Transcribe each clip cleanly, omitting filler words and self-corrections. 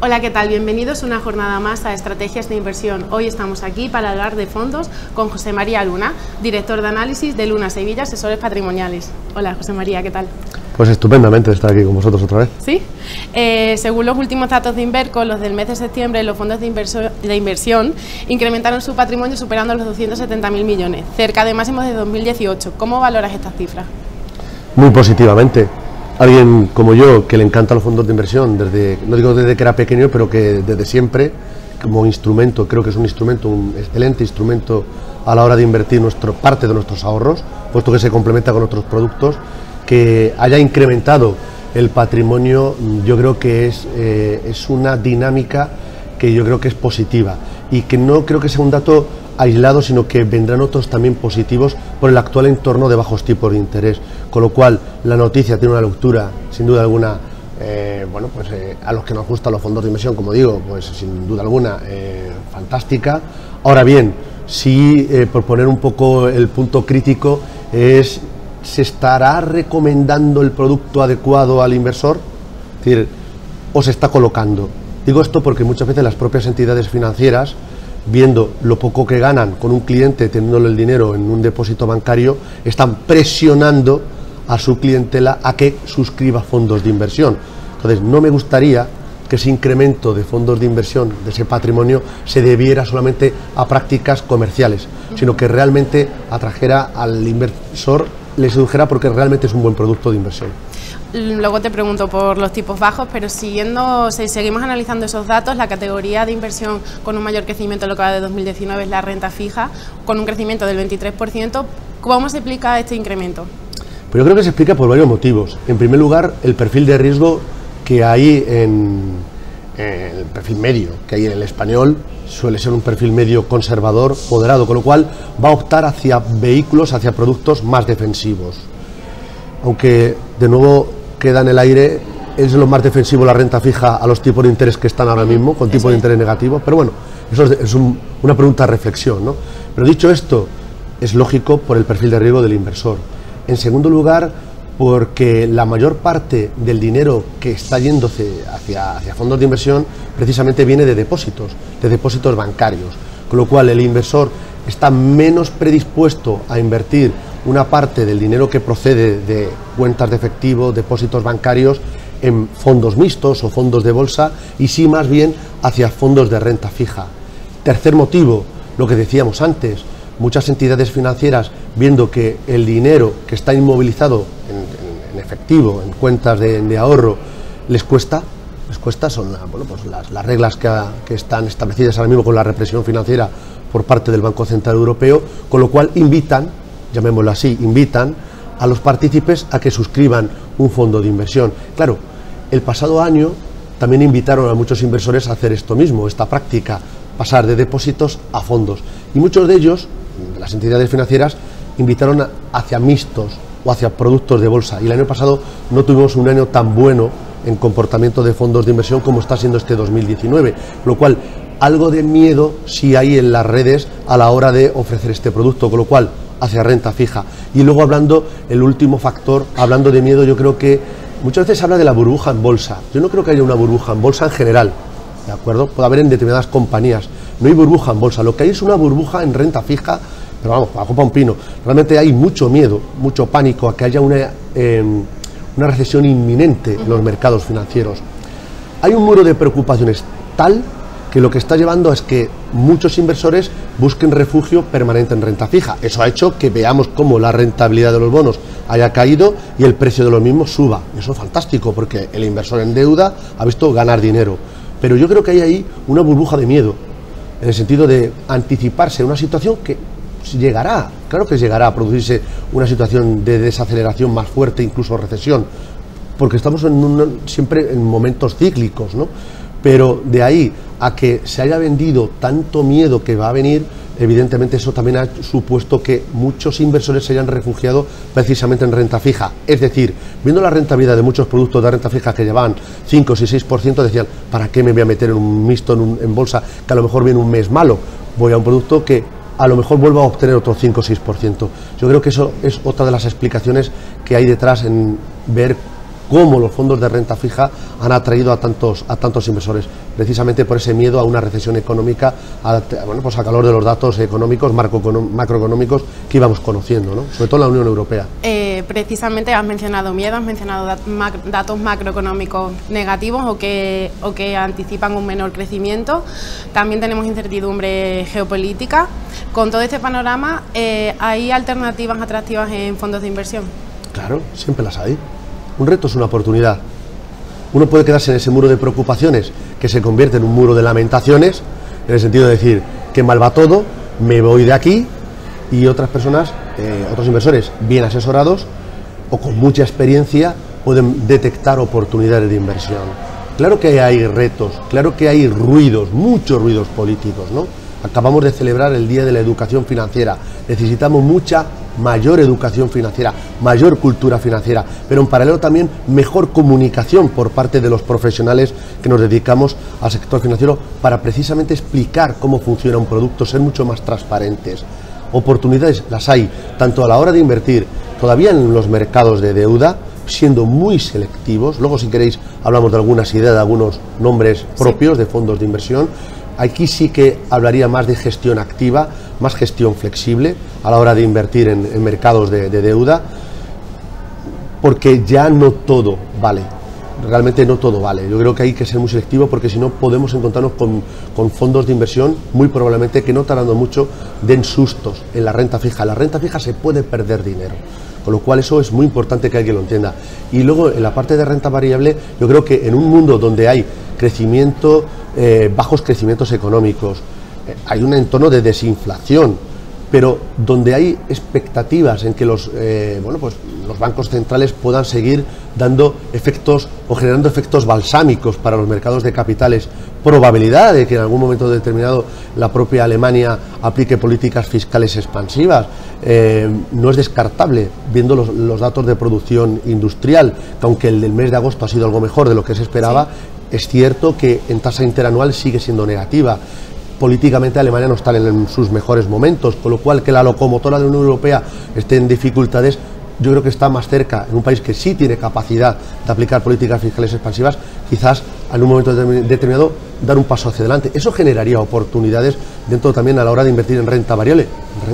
Hola, ¿qué tal? Bienvenidos una jornada más a Estrategias de Inversión. Hoy estamos aquí para hablar de fondos con José María Luna, director de análisis de Luna Sevilla Asesores Patrimoniales. Hola, José María, ¿qué tal? Pues estupendamente estar aquí con vosotros otra vez. Sí. Según los últimos datos de Inverco, los del mes de septiembre, los fondos de inversión incrementaron su patrimonio superando los 270.000 millones, cerca de máximos de 2018. ¿Cómo valoras estas cifras? Muy positivamente. Alguien como yo, que le encantan los fondos de inversión, no digo desde que era pequeño, pero que desde siempre, como instrumento, creo que es un excelente instrumento a la hora de invertir parte de nuestros ahorros, puesto que se complementa con otros productos, que haya incrementado el patrimonio, yo creo que es una dinámica que yo creo que es positiva y que no creo que sea un dato aislado, sino que vendrán otros también positivos por el actual entorno de bajos tipos de interés, con lo cual la noticia tiene una lectura sin duda alguna, a los que nos gustan los fondos de inversión, como digo, pues sin duda alguna fantástica. Ahora bien, sí, por poner un poco el punto crítico, ¿se estará recomendando el producto adecuado al inversor? Es decir, ¿o se está colocando? Digo esto porque muchas veces las propias entidades financieras, viendo lo poco que ganan con un cliente teniéndole el dinero en un depósito bancario, están presionando a su clientela a que suscriba fondos de inversión. Entonces, no me gustaría que ese incremento de fondos de inversión, de ese patrimonio, se debiera solamente a prácticas comerciales, sino que realmente atrajera al inversor, le sedujera porque realmente es un buen producto de inversión. Luego te pregunto por los tipos bajos, pero si seguimos analizando esos datos, la categoría de inversión con un mayor crecimiento en lo que va de 2019 es la renta fija, con un crecimiento del 23%. ¿Cómo se explica este incremento? Pues yo creo que se explica por varios motivos. En primer lugar, el perfil de riesgo que hay en el perfil medio, que hay en el español, suele ser un perfil medio conservador, moderado, con lo cual va a optar hacia vehículos, hacia productos más defensivos. Aunque, de nuevo, queda en el aire, es lo más defensivo la renta fija a los tipos de interés que están ahora mismo, con tipos de interés negativos, pero bueno, eso es una pregunta de reflexión, ¿no? Pero dicho esto, es lógico por el perfil de riesgo del inversor. En segundo lugar, porque la mayor parte del dinero que está yéndose hacia fondos de inversión precisamente viene de depósitos bancarios, con lo cual el inversor está menos predispuesto a invertir una parte del dinero que procede de cuentas de efectivo, depósitos bancarios, en fondos mixtos o fondos de bolsa, y sí más bien hacia fondos de renta fija. Tercer motivo, lo que decíamos antes, muchas entidades financieras, viendo que el dinero que está inmovilizado en efectivo, en cuentas de ahorro, les cuesta, son las reglas que están establecidas ahora mismo con la represión financiera por parte del Banco Central Europeo, con lo cual invitan a los partícipes a que suscriban un fondo de inversión. Claro, el pasado año también invitaron a muchos inversores a hacer esto mismo, esta práctica, pasar de depósitos a fondos. Y muchos de ellos, las entidades financieras, invitaron hacia mixtos o hacia productos de bolsa. Y el año pasado no tuvimos un año tan bueno en comportamiento de fondos de inversión como está siendo este 2019, lo cual algo de miedo sí hay en las redes a la hora de ofrecer este producto, con lo cual hacia renta fija. Y luego el último factor, hablando de miedo, yo creo que muchas veces se habla de la burbuja en bolsa. Yo no creo que haya una burbuja en bolsa en general, ¿de acuerdo? Puede haber en determinadas compañías. No hay burbuja en bolsa, lo que hay es una burbuja en renta fija, pero vamos, bajo pa' un pino. Realmente hay mucho miedo, mucho pánico a que haya una recesión inminente en los mercados financieros. Hay un muro de preocupaciones tal que lo que está llevando es que muchos inversores busquen refugio permanente en renta fija. Eso ha hecho que veamos cómo la rentabilidad de los bonos haya caído y el precio de los mismos suba. Eso es fantástico porque el inversor en deuda ha visto ganar dinero. Pero yo creo que hay ahí una burbuja de miedo, en el sentido de anticiparse a una situación que llegará, claro que llegará a producirse una situación de desaceleración más fuerte, incluso recesión, porque estamos siempre en momentos cíclicos, ¿no? Pero de ahí a que se haya vendido tanto miedo que va a venir, evidentemente eso también ha supuesto que muchos inversores se hayan refugiado precisamente en renta fija. Es decir, viendo la rentabilidad de muchos productos de renta fija que llevaban 5 o 6%, decían, ¿para qué me voy a meter en un mixto en bolsa que a lo mejor viene un mes malo? Voy a un producto que a lo mejor vuelva a obtener otro 5 o 6%. Yo creo que eso es otra de las explicaciones que hay detrás en ver cómo los fondos de renta fija han atraído a tantos inversores, precisamente por ese miedo a una recesión económica, pues a calor de los datos económicos, macroeconómicos que íbamos conociendo, ¿no? Sobre todo en la Unión Europea. Precisamente has mencionado miedo, has mencionado datos macroeconómicos negativos o que anticipan un menor crecimiento. También tenemos incertidumbre geopolítica. Con todo este panorama, ¿hay alternativas atractivas en fondos de inversión? Claro, siempre las hay. Un reto es una oportunidad. Uno puede quedarse en ese muro de preocupaciones que se convierte en un muro de lamentaciones, en el sentido de decir que mal va todo, me voy de aquí, y otras personas, otros inversores bien asesorados o con mucha experiencia pueden detectar oportunidades de inversión. Claro que hay retos, claro que hay ruidos, muchos ruidos políticos, ¿no? Acabamos de celebrar el Día de la Educación Financiera. Necesitamos mucha mayor educación financiera, mayor cultura financiera, pero en paralelo también mejor comunicación por parte de los profesionales que nos dedicamos al sector financiero para precisamente explicar cómo funciona un producto, ser mucho más transparentes. Oportunidades las hay, tanto a la hora de invertir, todavía en los mercados de deuda, siendo muy selectivos. Luego, si queréis, hablamos de algunas ideas, de algunos nombres propios de fondos de inversión. Aquí sí que hablaría más de gestión activa, más gestión flexible a la hora de invertir en mercados de deuda, porque ya no todo vale, realmente no todo vale. Yo creo que hay que ser muy selectivo, porque si no podemos encontrarnos con fondos de inversión muy probablemente que no tardando mucho den sustos en la renta fija. En la renta fija se puede perder dinero, con lo cual eso es muy importante que alguien lo entienda. Y luego en la parte de renta variable, yo creo que en un mundo donde hay crecimiento, bajos crecimientos económicos, hay un entorno de desinflación, pero donde hay expectativas en que los bancos centrales puedan seguir dando efectos o generando efectos balsámicos para los mercados de capitales, probabilidad de que en algún momento determinado la propia Alemania aplique políticas fiscales expansivas, no es descartable, viendo los datos de producción industrial, que aunque el del mes de agosto ha sido algo mejor de lo que se esperaba, sí, es cierto que en tasa interanual sigue siendo negativa. Políticamente Alemania no está en sus mejores momentos, con lo cual que la locomotora de la Unión Europea esté en dificultades, yo creo que está más cerca en un país que sí tiene capacidad de aplicar políticas fiscales expansivas, quizás en un momento determinado dar un paso hacia adelante. Eso generaría oportunidades dentro también a la hora de invertir en renta variable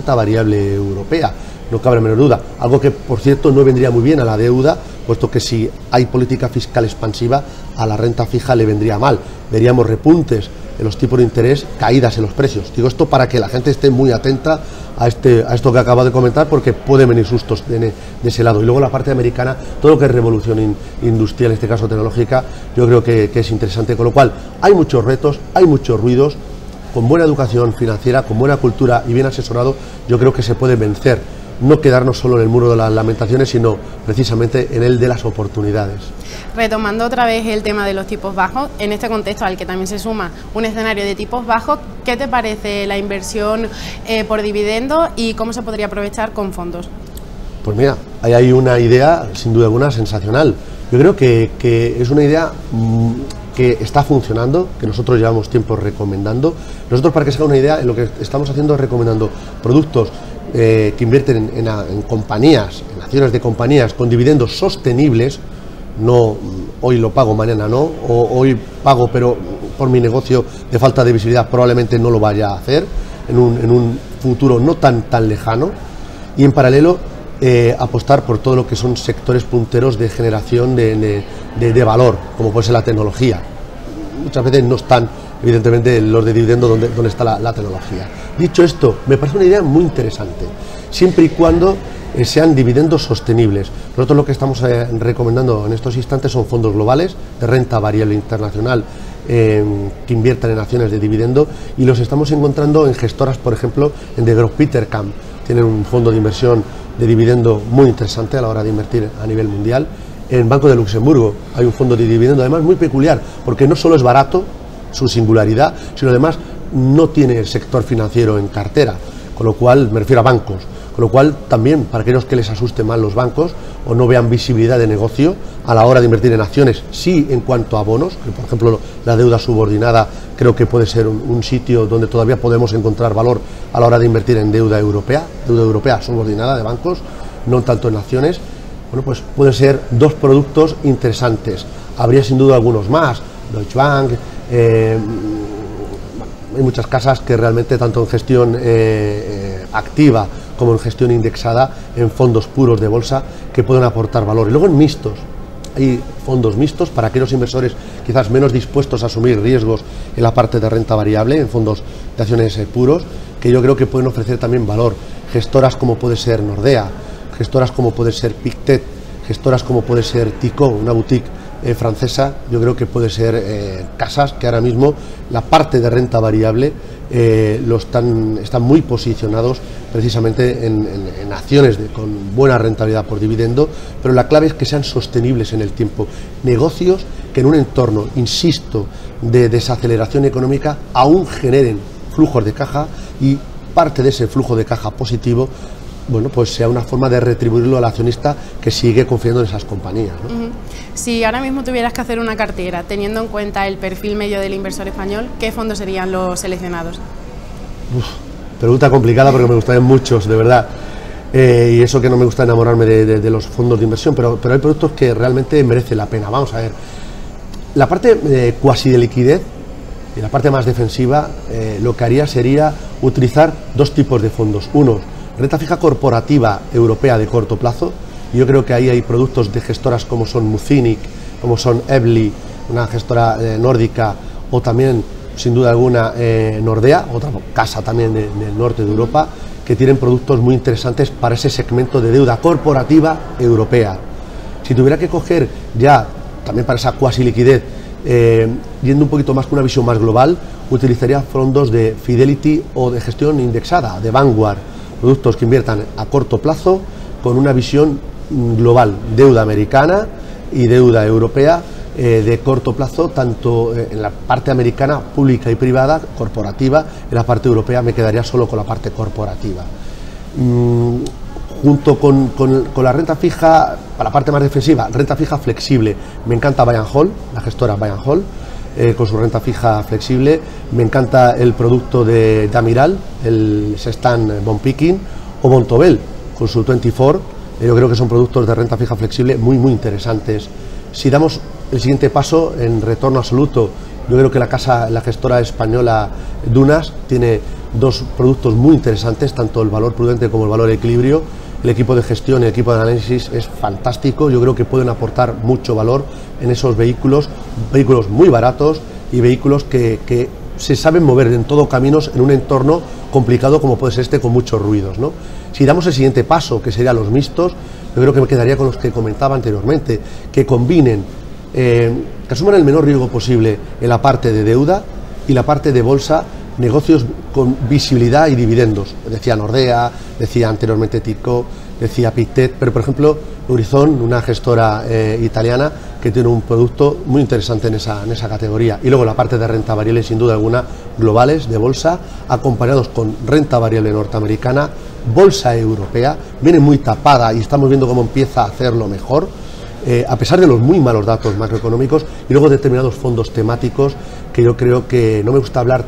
europea, no cabe la menor duda. Algo que, por cierto, no vendría muy bien a la deuda, puesto que si hay política fiscal expansiva, a la renta fija le vendría mal. Veríamos repuntes en los tipos de interés, caídas en los precios. Digo esto para que la gente esté muy atenta a esto que acabo de comentar, porque pueden venir sustos de ese lado. Y luego la parte americana, todo lo que es revolución industrial, en este caso tecnológica, yo creo que es interesante. Con lo cual, hay muchos retos, hay muchos ruidos. Con buena educación financiera, con buena cultura y bien asesorado, yo creo que se puede vencer. No quedarnos solo en el muro de las lamentaciones, sino precisamente en el de las oportunidades. Retomando otra vez el tema de los tipos bajos, en este contexto al que también se suma un escenario de tipos bajos, ¿qué te parece la inversión por dividendo y cómo se podría aprovechar con fondos? Pues mira, ahí hay una idea, sin duda alguna, sensacional. Yo creo que es una idea que está funcionando, que nosotros llevamos tiempo recomendando. Nosotros, para que se haga una idea, lo que estamos haciendo es recomendando productos que invierten en compañías, en acciones de compañías con dividendos sostenibles, no hoy lo pago, mañana no, o hoy pago pero por mi negocio de falta de visibilidad probablemente no lo vaya a hacer en un futuro no tan lejano, y en paralelo apostar por todo lo que son sectores punteros de generación de valor, como puede ser la tecnología. Muchas veces no están, evidentemente, los de dividendo donde está la tecnología. Dicho esto, me parece una idea muy interesante, siempre y cuando sean dividendos sostenibles. Nosotros lo que estamos recomendando en estos instantes son fondos globales de renta variable internacional que inviertan en acciones de dividendo, y los estamos encontrando en gestoras, por ejemplo, en Degroof Petercam. Tienen un fondo de inversión de dividendo muy interesante a la hora de invertir a nivel mundial. En Banco de Luxemburgo hay un fondo de dividendo, además muy peculiar, porque no solo es barato, su singularidad, sino además no tiene el sector financiero en cartera, con lo cual, me refiero a bancos, con lo cual también para aquellos que les asusten mal los bancos o no vean visibilidad de negocio a la hora de invertir en acciones, sí en cuanto a bonos, que por ejemplo la deuda subordinada creo que puede ser un sitio donde todavía podemos encontrar valor a la hora de invertir en deuda europea subordinada de bancos, no tanto en acciones. bueno, pues pueden ser dos productos interesantes. Habría sin duda algunos más, Deutsche Bank, hay muchas casas que realmente tanto en gestión activa como en gestión indexada, en fondos puros de bolsa, que pueden aportar valor. Y luego en mixtos, hay fondos mixtos para aquellos inversores quizás menos dispuestos a asumir riesgos en la parte de renta variable, en fondos de acciones puros, que yo creo que pueden ofrecer también valor. Gestoras como puede ser Nordea, gestoras como puede ser Pictet, gestoras como puede ser Tico, una boutique francesa. Yo creo que puede ser casas que ahora mismo la parte de renta variable están muy posicionados precisamente en acciones con buena rentabilidad por dividendo, pero la clave es que sean sostenibles en el tiempo, negocios que en un entorno, insisto, de desaceleración económica aún generen flujos de caja, y parte de ese flujo de caja positivo, bueno, pues sea una forma de retribuirlo al accionista que sigue confiando en esas compañías, ¿no? Si ahora mismo tuvieras que hacer una cartera, teniendo en cuenta el perfil medio del inversor español, ¿qué fondos serían los seleccionados? Pregunta complicada porque me gustarían muchos, de verdad. Y eso que no me gusta enamorarme de los fondos de inversión, pero hay productos que realmente merecen la pena. Vamos a ver. La parte cuasi de liquidez y la parte más defensiva, lo que haría sería utilizar dos tipos de fondos. Uno, renta fija corporativa europea de corto plazo. Yo creo que ahí hay productos de gestoras como son Muzinich, como son Evli, una gestora nórdica, o también, sin duda alguna, Nordea, otra casa también del norte de Europa, que tienen productos muy interesantes para ese segmento de deuda corporativa europea. Si tuviera que coger ya, también para esa cuasi liquidez, yendo un poquito más con una visión más global, utilizaría fondos de Fidelity o de gestión indexada, de Vanguard, productos que inviertan a corto plazo con una visión global, deuda americana y deuda europea de corto plazo, tanto en la parte americana pública y privada, corporativa. En la parte europea me quedaría solo con la parte corporativa. Junto con la renta fija, para la parte más defensiva, renta fija flexible, me encanta Buy and Hold, la gestora Buy and Hold, con su renta fija flexible. Me encanta el producto de Amiral, el Sestan Bond Picking, o Bontobel con su 24. Yo creo que son productos de renta fija flexible muy interesantes. Si damos el siguiente paso en retorno absoluto, yo creo que la gestora española Dunas tiene dos productos muy interesantes, tanto el valor prudente como el valor equilibrio. El equipo de gestión y el equipo de análisis es fantástico. Yo creo que pueden aportar mucho valor en esos vehículos muy baratos y vehículos que se saben mover en todo caminos en un entorno complicado como puede ser este, con muchos ruidos, ¿no? Si damos el siguiente paso, que serían los mixtos, yo creo que me quedaría con los que comentaba anteriormente, que combinen, que asuman el menor riesgo posible en la parte de deuda y la parte de bolsa, negocios con visibilidad y dividendos. Decía Nordea, decía anteriormente Tico, decía Pictet, pero por ejemplo Horizon, una gestora italiana que tiene un producto muy interesante en esa categoría. Y luego la parte de renta variable, sin duda alguna, globales de bolsa, acompañados con renta variable norteamericana, bolsa europea, viene muy tapada y estamos viendo cómo empieza a hacerlo mejor, a pesar de los muy malos datos macroeconómicos, y luego determinados fondos temáticos que yo creo que, no me gusta hablar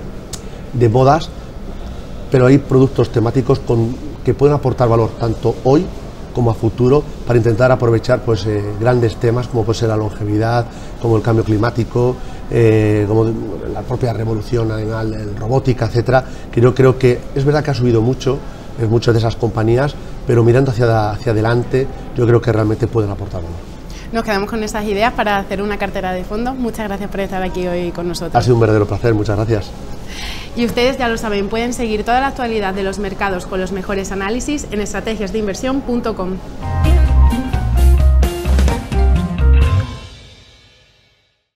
de modas, pero hay productos temáticos que pueden aportar valor tanto hoy como a futuro, para intentar aprovechar pues grandes temas como puede ser la longevidad, como el cambio climático, como la propia revolución animal, robótica, etcétera, que yo creo que es verdad que ha subido mucho en muchas de esas compañías, pero mirando hacia adelante yo creo que realmente pueden aportar valor. Nos quedamos con esas ideas para hacer una cartera de fondos. Muchas gracias por estar aquí hoy con nosotros. Ha sido un verdadero placer, muchas gracias. Y ustedes ya lo saben, pueden seguir toda la actualidad de los mercados con los mejores análisis en estrategiasdeinversión.com.